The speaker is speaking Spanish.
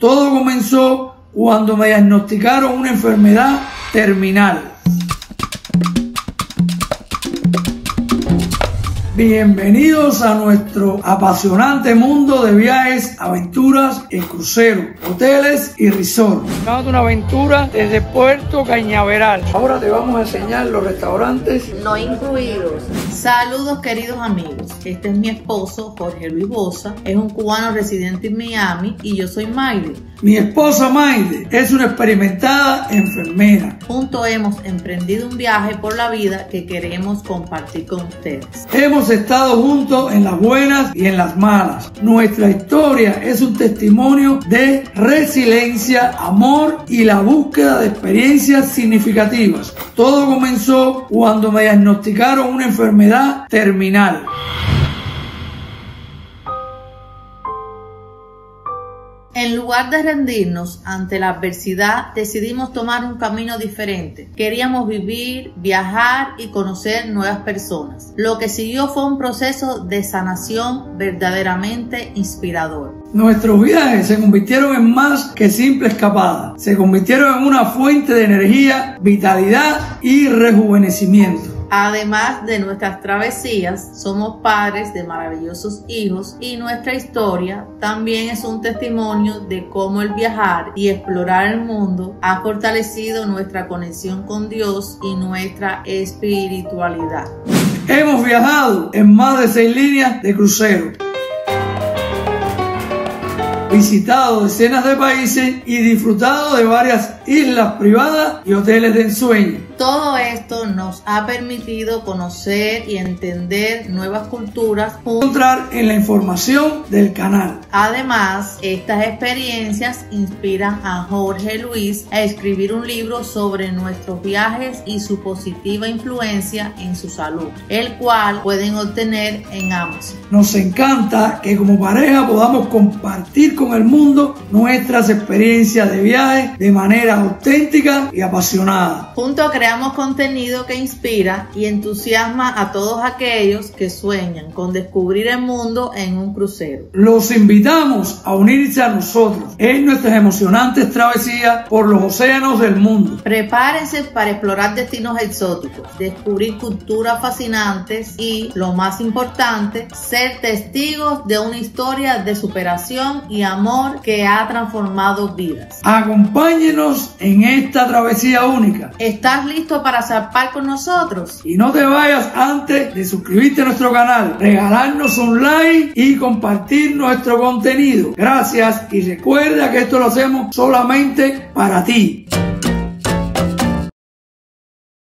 Todo comenzó cuando me diagnosticaron una enfermedad terminal. Bienvenidos a nuestro apasionante mundo de viajes, aventuras en cruceros, hoteles y resorts. Estamos en una aventura desde Puerto Cañaveral. Ahora te vamos a enseñar los restaurantes no incluidos. Saludos queridos amigos, este es mi esposo Jorge Luis Bosa, es un cubano residente en Miami y yo soy Mayde. Mi esposa Mayde es una experimentada enfermera. Juntos hemos emprendido un viaje por la vida que queremos compartir con ustedes. Hemos estado juntos en las buenas y en las malas. Nuestra historia es un testimonio de resiliencia, amor y la búsqueda de experiencias significativas. Todo comenzó cuando me diagnosticaron una enfermedad terminal. En lugar de rendirnos ante la adversidad, decidimos tomar un camino diferente. Queríamos vivir, viajar y conocer nuevas personas. Lo que siguió fue un proceso de sanación verdaderamente inspirador. Nuestros viajes se convirtieron en más que simple escapada. Se convirtieron en una fuente de energía, vitalidad y rejuvenecimiento. Además de nuestras travesías, somos padres de maravillosos hijos y nuestra historia también es un testimonio de cómo el viajar y explorar el mundo ha fortalecido nuestra conexión con Dios y nuestra espiritualidad. Hemos viajado en más de 6 líneas de crucero, visitado decenas de países y disfrutado de varias islas privadas y hoteles de ensueño. Todo esto nos ha permitido conocer y entender nuevas culturas, encontrar en la información del canal. Además, estas experiencias inspiran a Jorge Luis a escribir un libro sobre nuestros viajes y su positiva influencia en su salud, el cual pueden obtener en Amazon. Nos encanta que como pareja podamos compartir con el mundo nuestras experiencias de viaje de manera auténtica y apasionada. Juntos creamos contenido que inspira y entusiasma a todos aquellos que sueñan con descubrir el mundo en un crucero. Los invitamos a unirse a nosotros en nuestras emocionantes travesías por los océanos del mundo. Prepárense para explorar destinos exóticos, descubrir culturas fascinantes y, lo más importante, ser testigos de una historia de superación y amor que ha transformado vidas. Acompáñenos en esta travesía única. ¿Estás listo para zarpar con nosotros? Y no te vayas antes de suscribirte a nuestro canal, regalarnos un like y compartir nuestro contenido. Gracias y recuerda que esto lo hacemos solamente para ti.